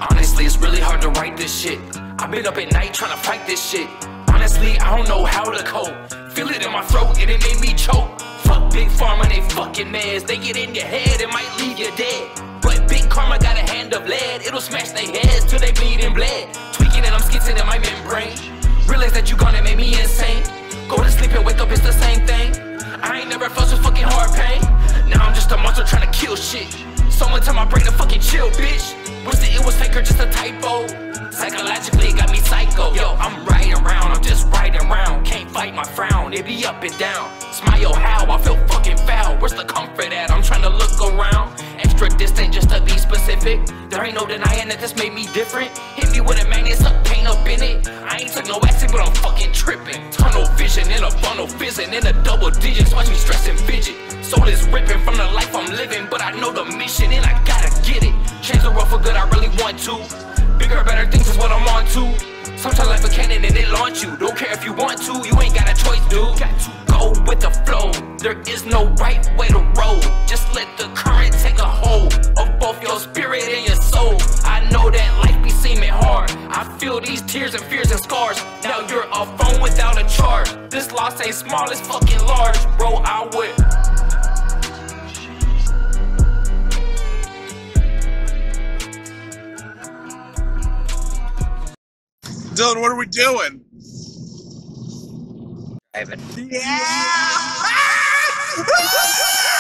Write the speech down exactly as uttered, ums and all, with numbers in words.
Honestly, it's really hard to write this shit. I've been up at night trying to fight this shit. Honestly, I don't know how to cope. Feel it in my throat and it made me choke. Fuck Big Pharma and they fucking meds. They get in your head and might leave you dead. But Big Karma got a hand of lead. It'll smash their heads till they bleed and bled. Tweaking and I'm skitzing in my membrane. Realize that you gone and made me insane. Go to sleep and wake up, it's the same thing. I ain't never felt so fucking hard pain. Now I'm just a monster trying to kill shit. Someone tell my brain to fucking chill, bitch. Was it it was fake or just a typo? Psychologically it got me psycho. Yo, I'm riding around, I'm just riding around. Can't fight my frown, it be up and down. Smile how, I feel fucking foul. Where's the comfort at? I'm trying to look around. Extra distant just to be specific. There ain't no denying that this made me different. Hit me with a magnet, suck pain up in it. I ain't took no acid, but I'm fucking tripping. Tunnel vision in a funnel, fizzing in a double digits. Watch me stress and fidget. Soul is ripping from the life I'm living, but I know the mission and I gotta get it. Change the world for good, I really want to. Bigger, better things is what I'm on to. Sometimes life a cannon and it launch you. Don't care if you want to, you ain't got a choice, dude. Got to go with the flow. There is no right way to roll. Just let the current take a hold of both your spirit and your soul. I know that life be seeming hard. I feel these tears and fears and scars. Now you're a phone without a charge. This loss ain't small, it's fucking large. Bro, I would. Dylan, what are we doing? Ivan. Yeah!